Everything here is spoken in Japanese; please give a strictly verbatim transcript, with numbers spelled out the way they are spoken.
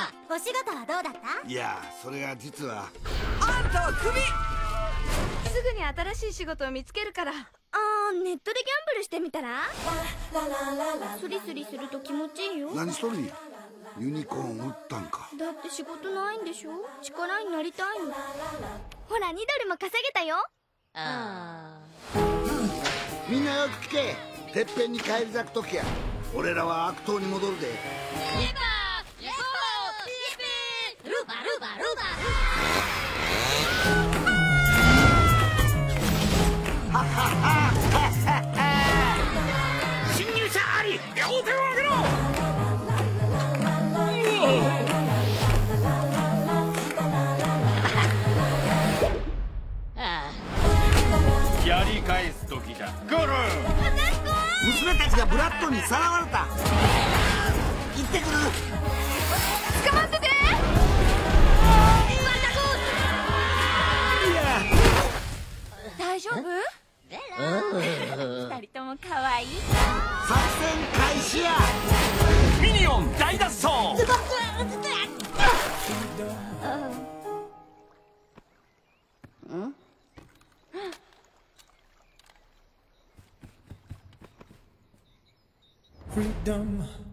お仕事はどうだった？ いや、それが実は。 あんたはクビ。 すぐに新しい仕事を見つけるから。 あー、ネットでギャンブルしてみたら？スリスリすると気持ちいいよ。 何しとるんや。ユニコーン売ったんか。 だって仕事ないんでしょ。力になりたいの。ほら、にドルも稼げたよ。 あみんなよく聞け。てっぺんに返り咲く時や。俺らは悪党に戻るで。 ーイエバーイエボーイエベールバルバルバ侵入者あり。両手を上げろ。 あやり返す時だ。ゴル娘たちがブラッドにさらわれた。行ってくる。 捕まってて。大丈夫？二人とも可愛い。 作戦開始や。 ミニオン大脱走。 Freedom